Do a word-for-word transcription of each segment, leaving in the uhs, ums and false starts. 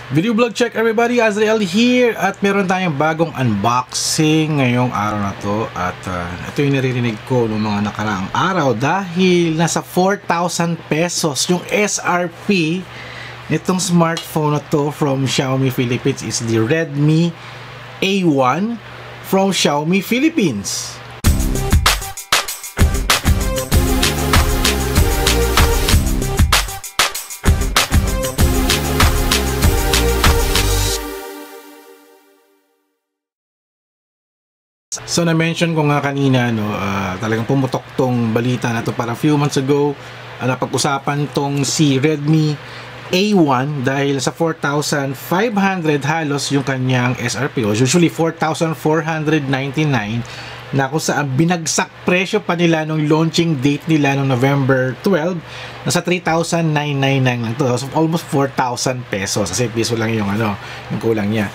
Video vlog check everybody, Azrael here at meron tayong bagong unboxing ngayong araw na to at uh, ito yung naririnig ko noong mga nakaraang araw dahil nasa four thousand pesos yung S R P nitong smartphone na to from Xiaomi Philippines is the Redmi A one from Xiaomi Philippines. So na-mention ko nga kanina no, uh, talagang pumutok tong balita na to para few months ago. Uh, napag-usapan tong si Redmi A one dahil sa four thousand five hundred halos yung kanyang S R P, o usually four thousand four hundred ninety-nine, na kung saan binagsak presyo pa nila nung launching date nila nung November twelve, nasa three thousand nine hundred ninety-nine lang to, so almost four thousand pesos kasi piso lang yung ano, yung kulang niya.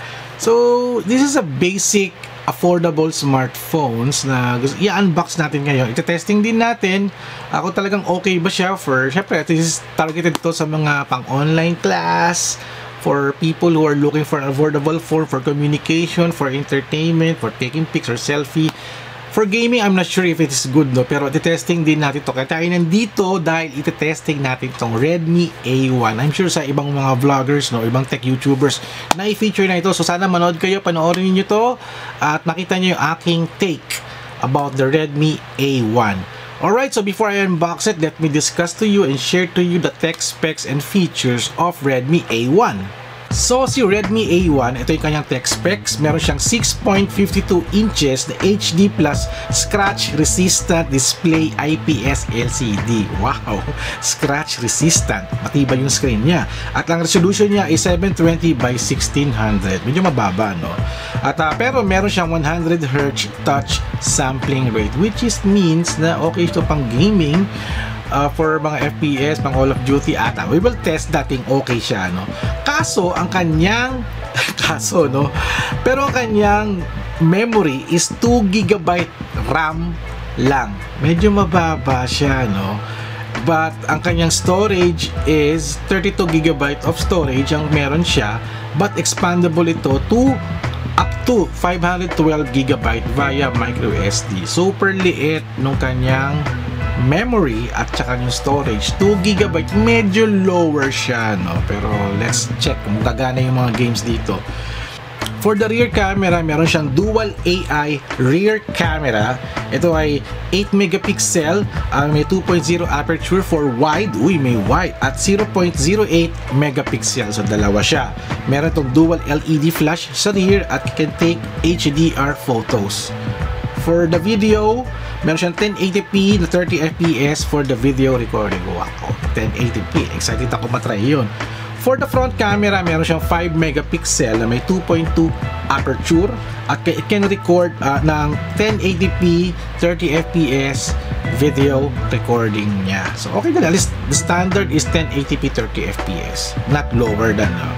So this is a basic affordable smartphones na i-unbox natin ngayon. Ito-testing din natin ako talagang okay ba siya for, syempre this is targeted to sa mga pang online class, for people who are looking for an affordable phone for communication, for entertainment, for taking pics or selfie. For gaming, I'm not sure if it is good, no? Pero iti-testing din natin to. Kaya tayo nandito dahil iti-testing natin tong Redmi A one. I'm sure sa ibang mga vloggers, no? Ibang tech YouTubers na i-feature na ito. So sana manood kayo, panoorin niyo to at makita niyo yung aking take about the Redmi A one. Alright, so before I unbox it, let me discuss to you and share to you the tech specs and features of Redmi A one. So si Redmi A one, ito yung kanyang tech specs. Meron siyang six point five two inches na H D plus scratch resistant display I P S L C D. Wow! Scratch resistant. Matibay yung screen niya. At ang resolution niya is seven twenty by sixteen hundred. Medyo mababa, no? At uh, pero meron siyang one hundred hertz touch sampling rate, which is means na okay ito pang gaming. Uh, for mga F P S, pang Call of Duty ata. We will test dating okay siya, no? Kaso, ang kanyang kaso, no? Pero ang kanyang memory is two gigabyte RAM lang. Medyo mababa siya, no? But ang kanyang storage is thirty-two gigabyte of storage ang meron siya, but expandable ito to up to five hundred twelve gigabyte via micro S D. Super liit nung kanyang memory at saka yung storage. Two gigabyte, medyo lower siya, no? Pero let's check kung gagana yung mga games dito. For the rear camera, meron siyang dual A I rear camera. Ito ay eight megapixel, uh, may two point zero aperture for wide. Uy, may wide. At zero point zero eight megapixel. So dalawa siya. Meron itong dual L E D flash sa rear at can take H D R photos. For the video, meron siyang ten eighty p na thirty F P S for the video recording. Wow, ten eighty p. Excited ako matry yun. For the front camera, meron siyang five megapixel na may two point two aperture at it can record uh, ng ten eighty p thirty F P S video recording niya. So okay na, at least the standard is ten eighty p thirty F P S, not lower than. Uh.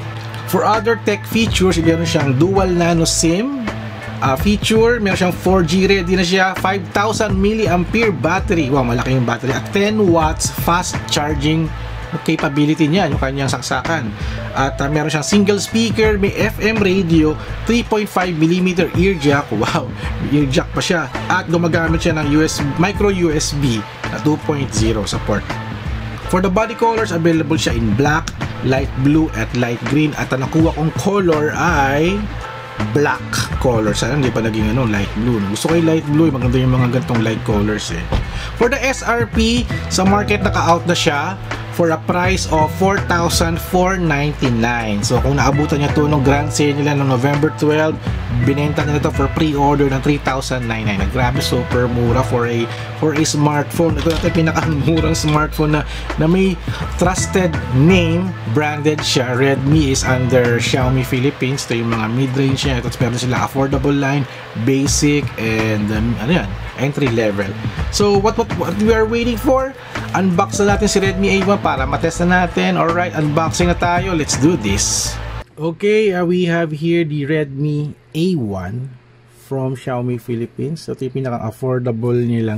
For other tech features, meron siyang dual nano SIM Uh, feature, meron siyang four G ready na siya, five thousand milliampere battery. Wow, malaki yung battery. At ten watts fast charging capability niya, yung kanyang saksakan. At uh, meron siyang single speaker, may F M radio, three point five millimeter ear jack. Wow, ear jack pa siya. At gumagamit siya ng U S B, micro U S B na two point oh support. For the body colors, available siya in black, light blue, at light green. At ang nakuha kong color ay black color. Sana hindi pa naging ano, light blue. Gusto ko yung light blue, maganda yung mga gantong light colors eh. For the S R P, sa market naka-out na siya for a price of four thousand four hundred ninety-nine. So kung naabutan niya to nung grand sale nila noong November twelve, binenta nila to for pre-order ng three thousand nine hundred ninety-nine. Grabe, super mura for a for a smartphone. Ito natin pinakamurang smartphone na, na may trusted name, branded siya. Redmi is under Xiaomi Philippines. Ito yung mga mid-range niya. Ito meron sila affordable line, basic, and um, ano yan, entry level. So what, what what we are waiting for? Unbox na natin si Redmi A one para matest na natin. Alright, unboxing na tayo. Let's do this. Okay, uh, we have here the Redmi A one from Xiaomi Philippines. So ito yung pinaka-affordable nilang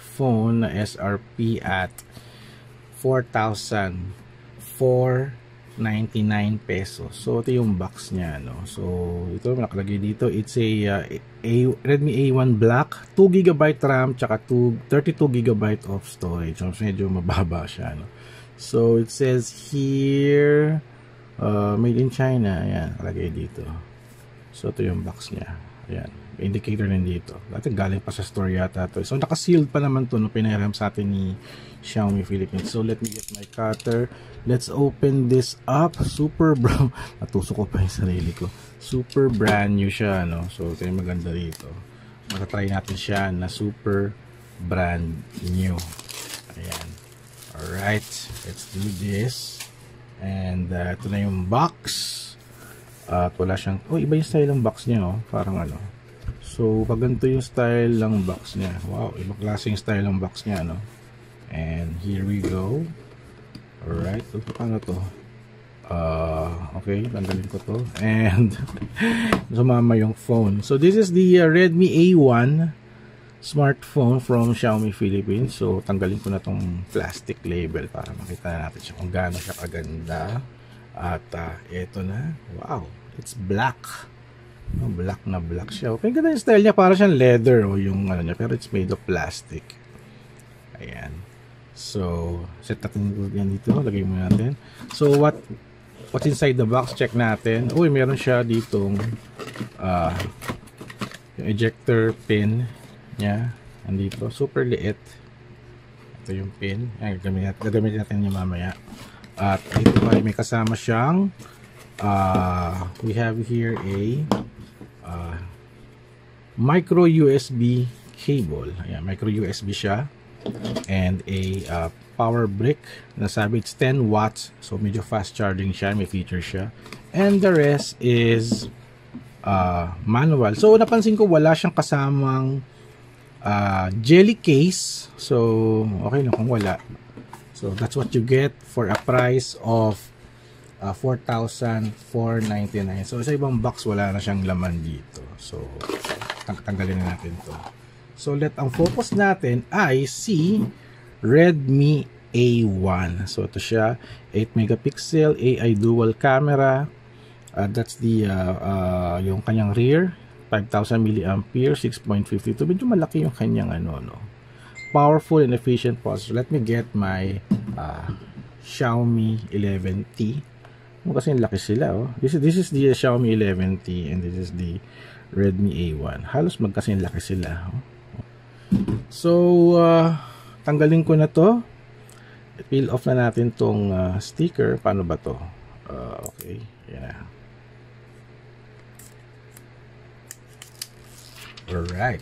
smartphone na S R P at four thousand four hundred ninety-nine pesos. So ito yung box niya, no. So ito nakalagay dito, it's a, uh, a Redmi A one Black, two gigabyte RAM tsaka thirty-two gigabyte of storage. So medyo mababa siya, no. So it says here uh, made in China. Ayan, nakalagay dito. So ito yung box niya. Ayan, indicator din dito. Dati galing pa sa store yata to. So naka-sealed pa naman to, no, pinahiram sa atin ni Xiaomi Philippines. So let me get my cutter. Let's open this up. Super bro. Natusok ko pa yung sarili ko. Super brand new siya, no? So ito yung maganda rito. Matatry natin siya na super brand new. Ayan. Alright. Let's do this. And uh, ito na yung box. At uh, wala siyang... Oh, iba yung style ng box niya, oh. Parang ano. So pag ganito yung style ng box niya. Wow, ibang klaseng style ng box niya, no? And here we go. Alright, so paano to? Uh, okay, tanggalin ko to. And sumama yung phone. So this is the uh, Redmi A one smartphone from Xiaomi Philippines. So tanggalin ko na tong plastic label para makita na natin siya kung gaano siya kaganda. At uh, eto na. Wow, it's black. No, black na black siya. Okay, ganda yung style niya. Para siyang leather o yung ano niya. Pero it's made of plastic. Ayan. So, set natin yan dito. Lagay mo natin. So, what what's inside the box? Check natin. Uy, meron siya ditong uh, yung ejector pin niya. Andito. Super liit. Ito yung pin. Ayan, gagamitin, gagamitin natin yung mamaya. At ito ay may kasama siyang uh, we have here a uh, micro U S B cable. Ayan, micro U S B siya. And a uh, power brick. Nasabi it's ten watts. So medyo fast charging siya. May feature siya. And the rest is uh, manual. So napansin ko wala siyang kasamang uh, jelly case. So okay lang kung wala. So that's what you get for a price of uh, four thousand four hundred ninety-nine. So sa ibang box wala na siyang laman dito. So tang tanggalin na natin to. So let ang focus natin ay si Redmi A one. So ito siya, eight megapixel A I dual camera. Uh, that's the uh, uh, yung kanyang rear, five thousand milliampere, six point five two. Medyo malaki yung kanyang ano no. Powerful and efficient processor. Let me get my uh, Xiaomi eleven T. Kasi laki sila, oh. This is this is the uh, Xiaomi eleven T and this is the Redmi A one. Halos magkasing laki sila, oh. So, uh, tanggalin ko na to. Peel off na natin tong uh, sticker. Paano ba to? Uh, okay. Yeah. Alright.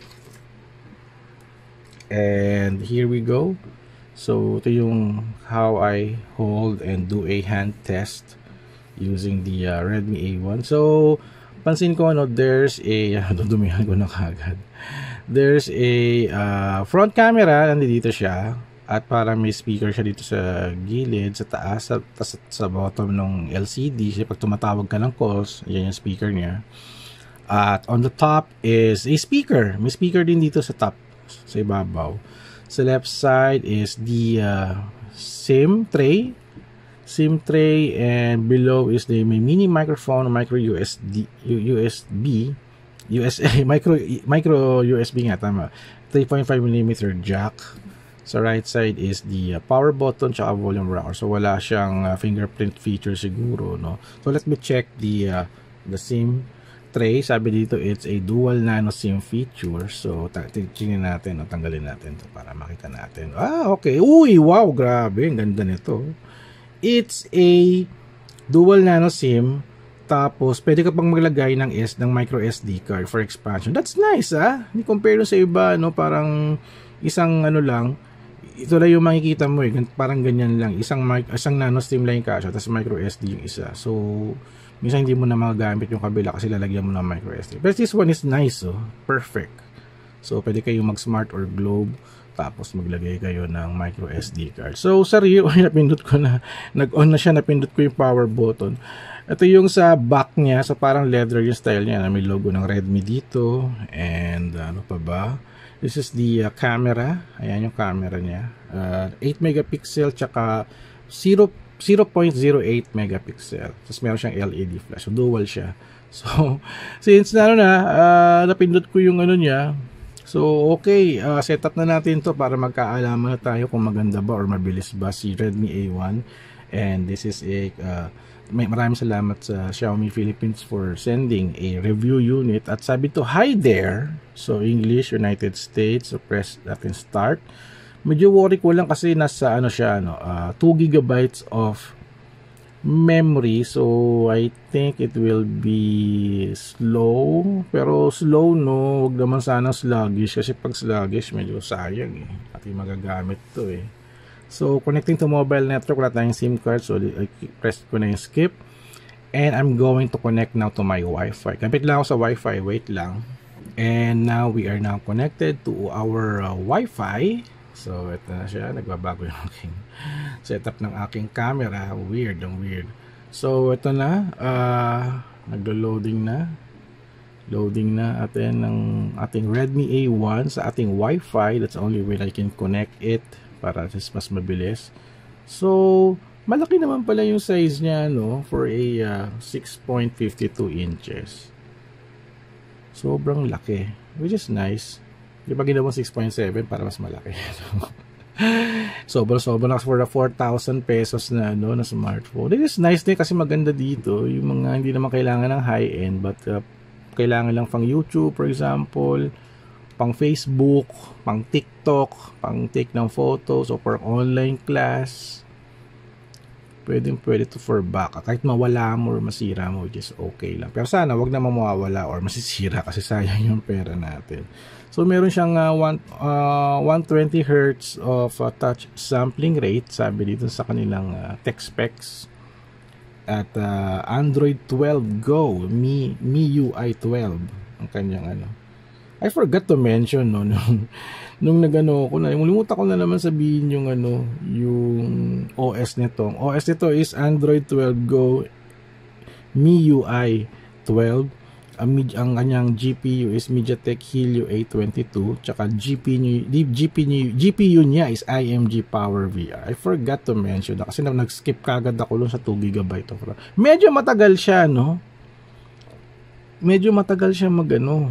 And here we go. So, ito yung how I hold and do a hand test using the uh, Redmi A one. So, pansin ko, ano, there's a... dudumihan ko na kagad. There's a uh, front camera, nandito siya, at parang may speaker siya dito sa gilid, sa taas, sa, sa, sa bottom ng L C D. So, pag tumatawag ka ng calls, yan yung speaker niya. At on the top is a speaker. May speaker din dito sa top, sa ibabaw. Sa left side is the uh, SIM tray. SIM tray, and below is the may mini microphone, micro U S B, U S B. U S A micro micro U S B nga, tama, three point five millimeter jack. Sa right side is the uh, power button tsaka volume rocker. So wala siyang uh, fingerprint feature siguro, no. So let me check the uh, the SIM tray. Sabi dito it's a dual nano SIM feature. So tingnan natin, no, tanggalin natin to para makita natin. Ah, okay. Uy, wow, grabe, ang ganda nito. It's a dual nano SIM. Tapos, pwede ka pang maglagay ng S, ng micro S D card for expansion. That's nice, ah. Hindi compare sa iba, no? Parang isang ano lang, ito lang yung makikita mo, eh. Parang ganyan lang. Isang, isang nano SIM lang yung kasya, tapos micro S D yung isa. So, minsan hindi mo na magagamit yung kabila kasi lalagyan mo ng micro S D. But this one is nice, oh. Perfect. So, pwede kayong mag-smart or globe, tapos maglagay kayo ng micro S D card. So, sorry, napindot ko na, nag-on na siya, napindot ko yung power button. Ito yung sa back niya, so parang leather yung style niya, na may logo ng Redmi dito. And ano pa ba? This is the uh, camera. Ayan yung camera niya. Uh, eight megapixel tsaka zero zero point zero eight megapixel. Tapos meron siyang L E D flash. So, dual siya. So, since na ano na, uh, napindot ko yung ano niya, so, okay, uh, set up na natin to para magkaalaman na tayo kung maganda ba or mabilis ba si Redmi A one. And this is a, uh, may maraming salamat sa Xiaomi Philippines for sending a review unit. At sabi to, hi there. So, English, United States. So, press natin start. Medyo worry ko lang kasi nasa ano siya, ano, uh, two gigabytes of memory, so I think it will be slow, pero slow no, wag naman sana sluggish kasi pag sluggish medyo sayang eh, pati magagamit to eh. So connecting to mobile network, wala tayong SIM card, so I press ko na yung skip and I'm going to connect now to my Wi-Fi. Kapit lang ako sa Wi-Fi, wait lang, and now we are now connected to our uh, Wi-Fi. So, ito na siya. Nagbabago yung aking setup ng aking camera. Weird, ang weird. So, ito na. Uh, Naglo-loading na. Loading na atin ng ating Redmi A one sa ating Wi-Fi. That's the only way I can connect it para just mas mabilis. So, malaki naman pala yung size niya, no? For a uh, six point five two inches. Sobrang laki. Which is nice. Di ba ginawa six point seven para mas malaki? Sobra-sobra na for the four thousand pesos na, ano, na smartphone. This is nice din kasi maganda dito. Yung mga hindi naman kailangan ng high-end but uh, kailangan lang pang YouTube, for example, pang Facebook, pang TikTok, pang take ng photos o for online class. Pwede, pwede to for back. Kahit mawala mo or masira mo, which is okay lang. Pero sana wag na mawawala or masisira kasi sayang yung pera natin. So, meron siyang uh, one, uh, one twenty hertz of uh, touch sampling rate, sabi dito sa kanilang uh, tech specs. At uh, Android twelve Go, Mi, M I U I twelve, ang kanyang ano. I forgot to mention, no, nung, nung nagano ko na, limutan ko na naman sabihin yung ano, yung O S nito. O S nito is Android twelve Go, M I U I twelve. Ang, ang kanyang G P U is MediaTek Helio A twenty-two, tsaka G P U, G P U, G P U niya is I M G Power V R. I forgot to mention na kasi na, nag-skip kagad ako lang sa two gigabyte of RAM. Medyo matagal siya, no? Medyo matagal siya mag ano,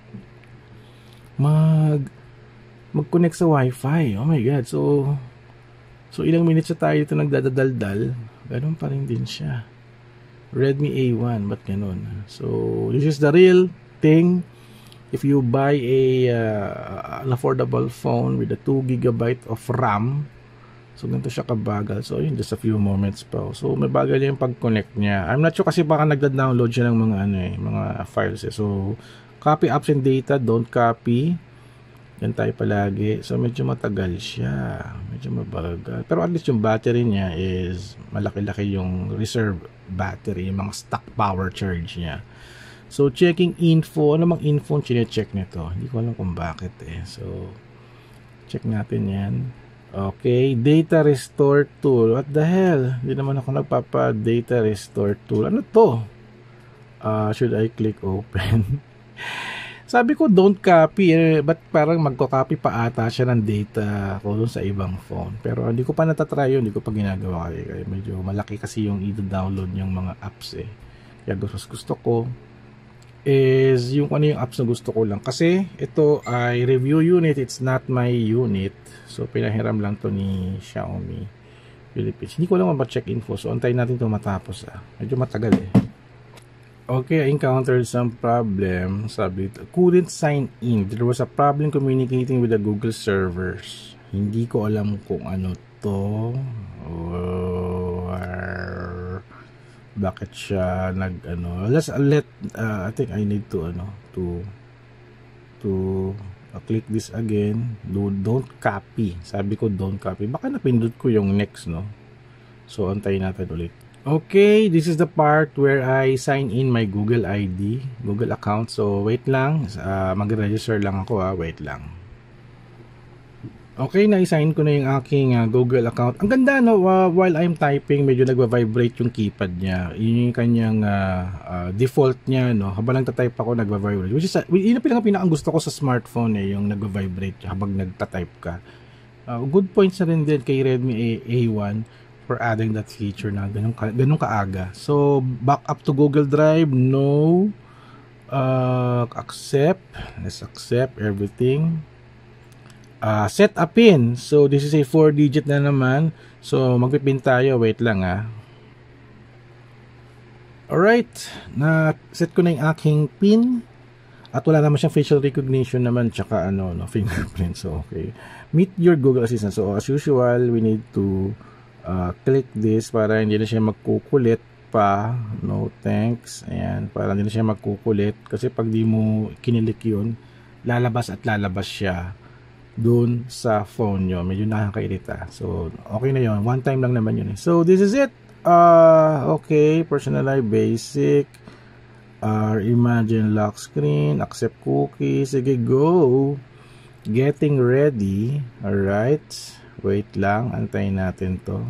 mag mag-connect sa Wi-Fi. Oh my god. So so ilang minutes na tayo ito nagdadaldal. Ganun pa rin din siya. Redmi A one, ba't ganun? So, this is the real thing. If you buy a uh, an affordable phone with a two gigabyte of RAM, so ganito siya kabagal. So, yun, just a few moments pa. So, may bagal yung pag-connect niya. I'm not sure kasi baka nagda-download siya ng mga ano eh, mga files eh. So, copy apps and data, don't copy. Yan tayo palagi. So, medyo matagal siya. Medyo mabagal. Pero at least yung battery niya is malaki-laki yung reserve battery, yung mga stock power charge niya. So, checking info. Ano mang info ang chine-check nito? Hindi ko alam kung bakit eh. So, check natin yan. Okay. Data restore tool. What the hell? Hindi naman ako nagpapa-data restore tool. Ano to? Uh, should I click open? Sabi ko don't copy eh, but parang magko-copy pa ata siya ng data ko dun sa ibang phone. Pero hindi ko pa natatry yun, hindi ko pa ginagawa eh. Kaya medyo malaki kasi yung i-download yung mga apps eh. Kaya gusto, gusto ko is yung ano yung apps na gusto ko lang. Kasi ito ay review unit, it's not my unit. So pinahiram lang to ni Xiaomi Philippines. Hindi ko lang ma-check info. So antayin natin ito matapos ah. Medyo matagal eh. Okay, I encountered some problem. Sabi ito, couldn't sign in. There was a problem communicating with the Google servers. Hindi ko alam kung ano to. Or bakit siya nag ano. Let's let uh, I think I need to ano to to uh, click this again. Do, don't copy. Sabi ko don't copy. Baka napindot ko yung next, no. So antayin natin ulit. Okay, this is the part where I sign in my Google I D, Google account. So, wait lang. Uh, mag-register lang ako ah. Wait lang. Okay, na-sign ko na yung aking uh, Google account. Ang ganda, no? Uh, while I'm typing, medyo nagva-vibrate yung keypad niya. Yun yung kanyang uh, uh, default niya, no? Habang nagtatype ako, nagva-vibrate. Which is, uh, yun yung pinaka gusto ko sa smartphone, eh, yung nagva-vibrate habang nagtatype ka. Uh, good points na rin din kay Redmi A one. for adding that feature na ganun, ka, ganun kaaga. So, back up to Google Drive, no. Uh, accept. Let's accept everything. Uh, set a pin. So, this is a four digit na naman. So, magpipin tayo. Wait lang ah. Alright. Na-set ko na yung aking pin. At wala naman siyang facial recognition naman. Tsaka ano, no, fingerprint. So, okay. Meet your Google Assistant. So, as usual, we need to uh, click this para hindi na siya magkukulit pa. No thanks. Ayan. Para hindi na siya magkukulit. Kasi pag di mo kinilik yun, lalabas at lalabas siya dun sa phone nyo. Medyo nakakairita. So, okay na yun. One time lang naman yun. So, this is it. Uh, okay. Personalize basic. Uh, imagine lock screen. Accept cookies. Sige, go. Getting ready. Alright. Wait lang. Antayin natin to.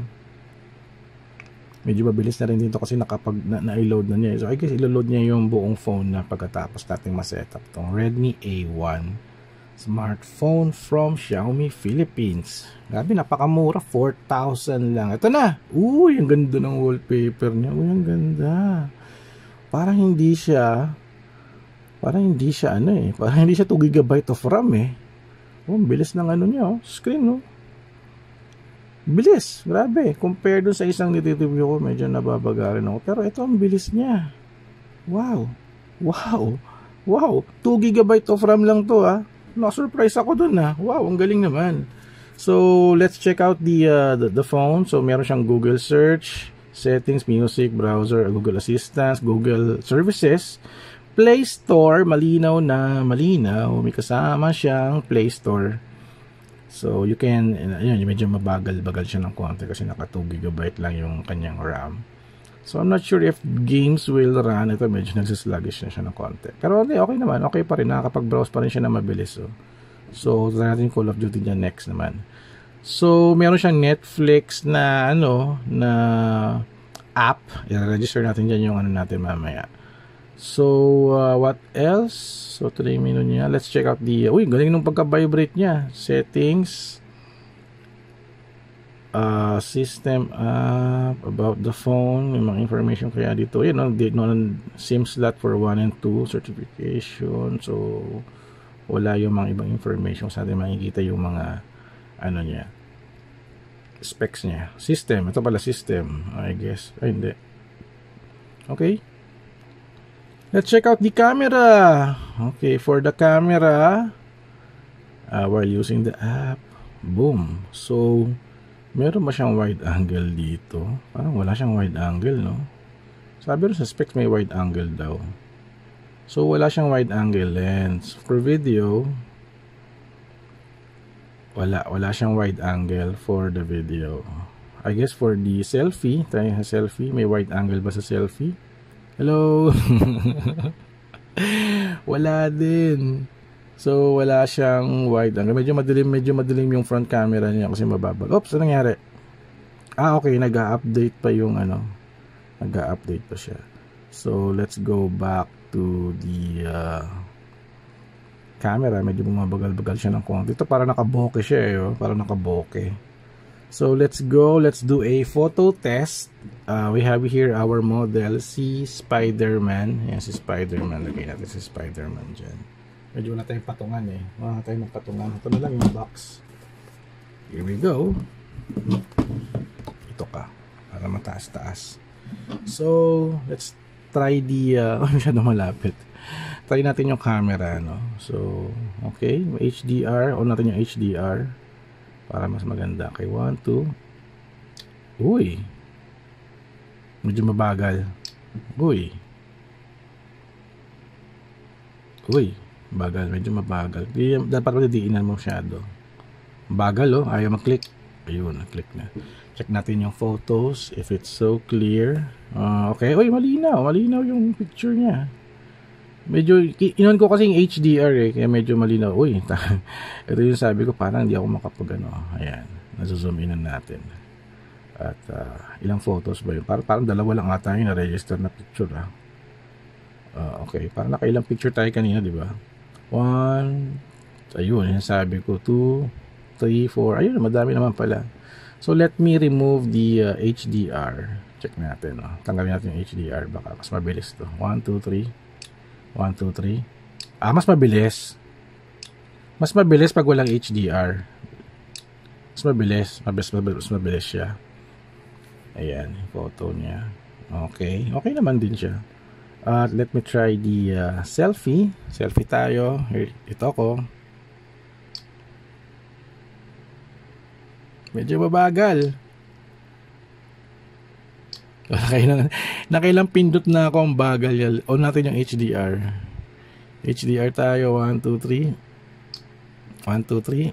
Medyo mabilis na rin dito kasi nakapag na-load na, na niya. So, I guess ilo-load niya yung buong phone na pagkatapos nating ma-setup tong Redmi A one smartphone from Xiaomi Philippines. Grabe, napakamura. four thousand lang. Ito na. Uy, ang ganda ng wallpaper niya. Uy, ang ganda. Parang hindi siya parang hindi siya ano eh. Parang hindi siya two gigabyte of RAM eh. Oh, bilis ng ano niya, oh. Screen, no? Bilis, grabe. Compare dun sa isang nititibyo ko, medyo nababagarin ako. Pero ito, ang bilis niya. Wow. Wow. Wow. two gigabyte of RAM lang to, ah. Na-surprise ako dun, ah. Wow, ang galing naman. So, let's check out the, uh, the, the phone. So, meron siyang Google Search, Settings, Music, Browser, Google Assistant, Google Services, Play Store, malinaw na malinaw. May kasama siyang Play Store. So, you can, yun, medyo mabagal-bagal siya ng konti kasi naka two gigabyte lang yung kanyang RAM. So, I'm not sure if games will run. Ito, medyo nagsisluggish na siya ng konti. Pero okay, okay naman. Okay pa rin. Nakakapag-browse pa rin siya na mabilis. So, so try natin Call of Duty niya next naman. So, meron siyang Netflix na, ano, na app. I-register natin dyan yung ano natin mamaya. So, uh, what else? So, ito na yung menu niya. Let's check out the... Uy, galing nung pagka-vibrate niya. Settings. Uh, system app. About the phone. May mga information kaya dito. Yun, no, no, SIM slot for one and two. Certification. So, wala yung mga ibang information. Sa atin makikita yung mga ano niya. Specs niya. System. Ito pala system. I guess. Ay, hindi. Okay. Let's check out the camera. Okay, for the camera, uh, we're using the app. Boom. So, meron ba siyang wide angle dito? Parang wala siyang wide angle, no? Sabi rin sa specs may wide angle daw. So, wala siyang wide angle lens. For video, wala. Wala siyang wide angle for the video. I guess for the selfie, tayo sa selfie, may wide angle ba sa selfie? Hello. Wala din. So, wala siyang wide angle. Medyo madilim, medyo madilim yung front camera niya kasi mababag. Oops, ano nangyari? Ah, okay. Nag-a-update pa yung ano. Nag-a-update pa siya. So, let's go back to the uh, camera. Medyo bumabagal-bagal siya ng konti. Ito para nakaboke siya eh. Oh. Para nakaboke. So, let's go. Let's do a photo test. Uh, we have here our model, si Spider-Man. Yan, si Spider-Man. Lagay natin si Spider-Man dyan. Medyo wala tayong patungan eh. Wala tayong patungan. Ito na lang yung box. Here we go. Ito ka. Para mataas-taas. So, let's try the... Uh, masyadong malapit. Try natin yung camera, no? So, okay. H D R. On natin yung H D R. Para mas maganda. Okay, one, two. Uy. Medyo mabagal. Uy. Uy. Bagal. Medyo mabagal. Di, dapat ko didiinan mo masyado. Bagal, oh. Ayaw mag-click. Ayun, nag-click na. Check natin yung photos. If it's so clear. Uh, okay. Uy, malinaw. Malinaw yung picture niya. Medyo, inon ko kasi yung H D R eh, kaya medyo malinaw. Uy, ito yung sabi ko, parang hindi ako makapag ano. Ayan, nasa-zoom in natin. At uh, ilang photos ba yun? Parang, parang dalawa lang ata yung na-register na picture ah. Uh, okay, parang nakailang picture tayo kanina, di ba? One, ayun, yung sabi ko, two, three, four, ayun, madami naman pala. So let me remove the uh, H D R. Check natin, no? Tanggalin natin yung H D R, baka mas mabilis to. one, two, three. one, two, three. Ah, mas mabilis. Mas mabilis pag walang H D R. Mas mabilis. Mabilis, mabilis, mas mabilis siya. Ayan, photo niya. Okay. Okay naman din siya. Uh, let me try the uh, selfie. Selfie tayo. Here, ito ako. Medyo mabagal. Nakailang, nakailang pindot na ako ang bagal. On natin yung H D R. H D R tayo. one, two, three. one, two, three.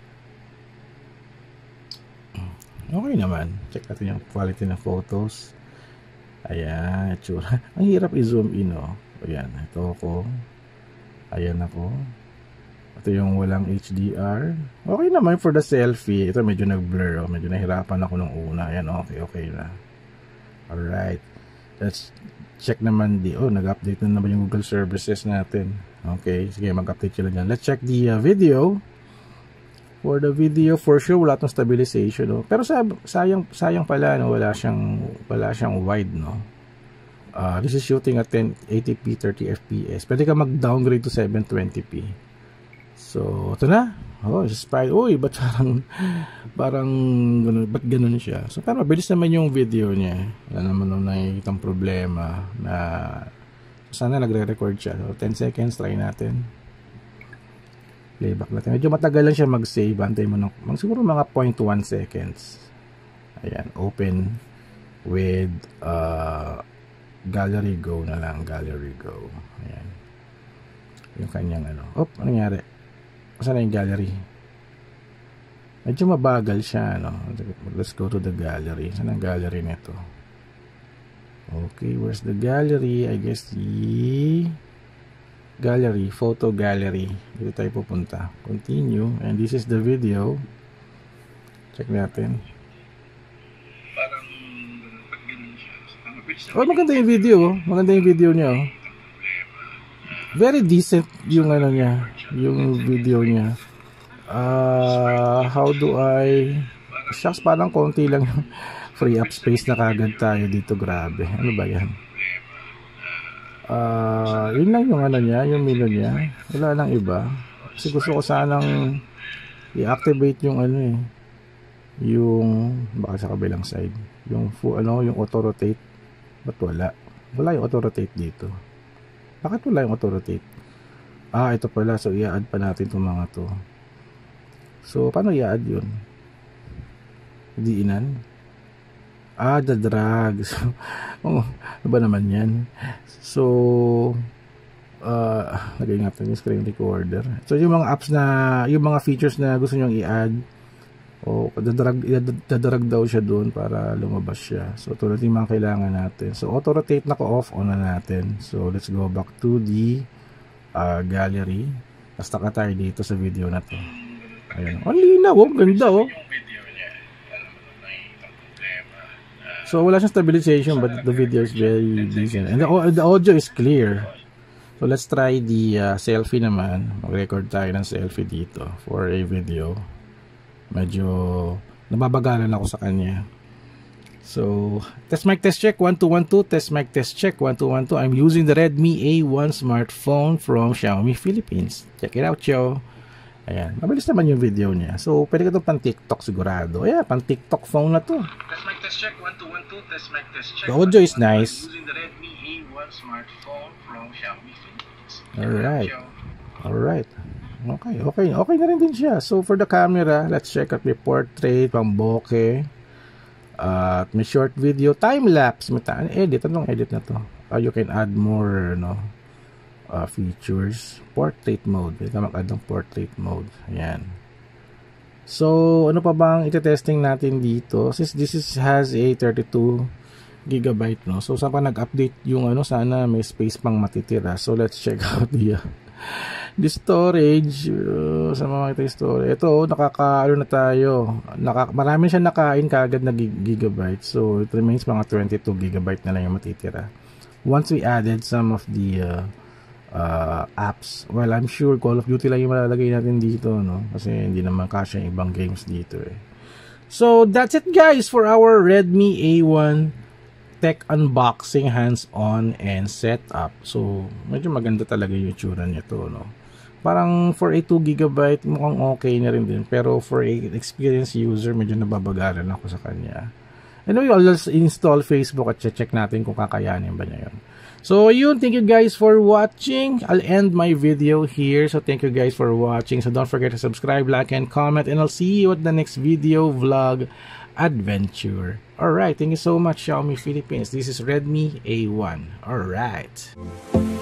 Okay naman. Check natin yung quality ng photos. Ayan. Itsura. Ang hirap i-zoom in, oh. Ayan. Ito ako. Ayan ako. Ito yung walang H D R. Okay naman for the selfie. Ito medyo nag-blur. Oh. Medyo nahirapan ako nung una. Ayan, okay, okay na. Alright. Let's check naman di. Oh, nag-update na naman yung Google services natin. Okay, sige, mag-update sila dyan. Let's check the uh, video. For the video, for sure, wala itong stabilization. Oh. Pero sayang, sayang pala, no? Wala siyang, wala siyang wide, no? Uh, this is shooting at ten eighty p, thirty F P S. Pwede ka mag-downgrade to seven twenty p. So, ito na. Oh, spy. Uy, ba't parang, parang, ganun, ba't ganun siya? So, pero mabilis naman yung video niya. Wala naman nung nakikitang problema na, sana nagre-record siya. So, ten seconds, try natin. Playback natin. Medyo matagal lang siya mag-save. Antay mo ng, siguro mga zero point one seconds. Ayan, open with, uh, gallery go na lang. Gallery go. Ayan. Yung kanyang, ano. Oh, ano nangyari? Saan na yung gallery? Medyo mabagal siya, no? Let's go to the gallery. Saan ang gallery nito? Okay, where's the gallery? I guess the gallery, photo gallery. Dito tayo pupunta. Continue. And this is the video. Check natin. Parang pag ganun siya. Oh, maganda yung video. Maganda yung video niya, oh. Very decent yung ano niya, yung video niya. Uh, how do I... Shucks, parang konti lang yung free up space na kagad tayo dito. Grabe. Ano ba yan? Uh, yun lang yung ano niya, yung menu niya. Wala lang iba. Kasi gusto ko sanang i-activate yung ano eh. Yung... Baka sa kabilang side. Yung full, ano, yung auto-rotate. Ba't wala? Wala yung auto-rotate dito. Bakit wala yung auto-rotate? Ah, ito pala. So, i-add pa natin itong mga to. So, paano i-add yun? Diinan? Ah, the drag. So, oh, ano ba naman yan? So, uh, lagay natin yung screen recorder. So, yung mga apps na, yung mga features na gusto nyong i-add, o, oh, dadrag, dadrag daw siya doon para lumabas siya. So, tulad yung mga kailangan natin. So, auto-rotate na ko-off, on na natin. So, let's go back to the uh, gallery. Basta ka tayo dito sa video na to. Ayan. Ang linaw, oh. Ganda, oh. So, wala siyang stabilization, but the video is very decent. And the, the audio is clear. So, let's try the uh, selfie naman. Mag-record tayo ng selfie dito for a video. Medyo nababagalan ako sa kanya. So, test mic test check one two one two, test mic test check one two one two. I'm using the Redmi A one smartphone from Xiaomi Philippines. Check it out, yo. Ayan, mabilis naman yung video niya. So, pwede ka ito pang TikTok sigurado. Ayan, pang TikTok phone na to. Test mic test check one two one two, test mic test check. The audio is nice. I'm using the Redmi A one smartphone from Xiaomi Philippines. Alright. Alright. Okay, okay. Okay na rin din siya. So, for the camera, let's check out the portrait, pang bokeh. At uh, may short video, time-lapse. May ta edit. Anong edit na to? Uh, you can add more, no, uh, features. Portrait mode. Pwede ka mag-add ng portrait mode. Ayan. So, ano pa bang iti-testing natin dito? Since this is, has a thirty-two gigabyte, no? So, saan pa nag-update yung ano? Sana may space pang matitira. So, let's check out the... Uh, the storage, uh, sa mga ito storage. Ito, nakaka, ano na tayo, naka, marami siya nakain kaagad na gigabyte. So, it remains mga twenty-two gigabyte na lang yung matitira. Once we added some of the uh, uh, apps, well, I'm sure Call of Duty lang yung malalagay natin dito, no? Kasi hindi naman kasya yung ibang games dito, eh. So that's it guys for our Redmi A one tech unboxing, hands-on and setup. So medyo maganda talaga yung itsura nito, no? Parang for a two gigabyte mukhang okay na rin din, pero for a experienced user medyo nababagaran ako sa kanya. Anyway, I'll just install Facebook at check natin kung kakayanin ba niya yun. So yun, thank you guys for watching. I'll end my video here. So thank you guys for watching. So don't forget to subscribe, like, and comment. And I'll see you at the next video, vlog, adventure. Alright, thank you so much, Xiaomi Philippines. This is Redmi A one. Alright.